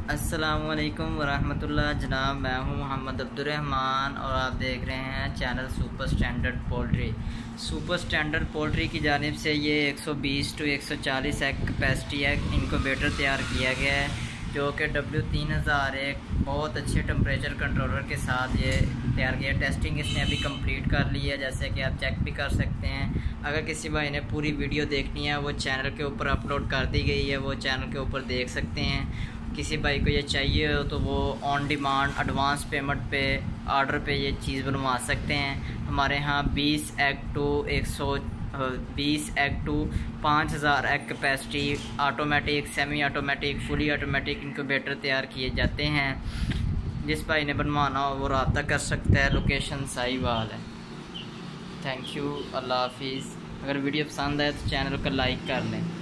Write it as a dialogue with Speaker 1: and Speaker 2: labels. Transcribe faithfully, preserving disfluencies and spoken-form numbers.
Speaker 1: अस्सलामुअलैकुम वरहमतुल्लाह। जनाब, मैं हूं मोहम्मद अब्दुल रहमान और आप देख रहे हैं channel super standard poultry. Super standard poultry की जानिब से ये एक सौ बीस टू एक सौ चालीस एग कैपेसिटी एग इनक्यूबेटर तैयार किया गया है, जो कि डब्ल्यू तीन हज़ार एक बहुत अच्छे टेम्परेचर कंट्रोलर के साथ ये तैयार किया। टेस्टिंग इसने अभी कंप्लीट कर ली है, जैसे कि आप चेक भी कर सकते हैं। अगर किसी भाई ने पूरी वीडियो देखनी है वो चैनल के ऊपर अपलोड कर दी गई है, वो चैनल के ऊपर देख सकते हैं। किसी भाई को ये चाहिए हो तो वो ऑन डिमांड एडवांस पेमेंट पे ऑर्डर पे ये चीज़ बनवा सकते हैं। हमारे यहाँ बीस एग टू एक सौ बीस एग टू पाँच हज़ार egg capacity automatic, semi automatic, fully automatic incubator तैयार किए जाते हैं। जिस भाई ने बनवाना हो वो रब्ता कर सकता है। लोकेशन साहिवाल है। थैंक यू, अल्लाह हाफिज़। अगर वीडियो पसंद आए तो चैनल को लाइक कर लें।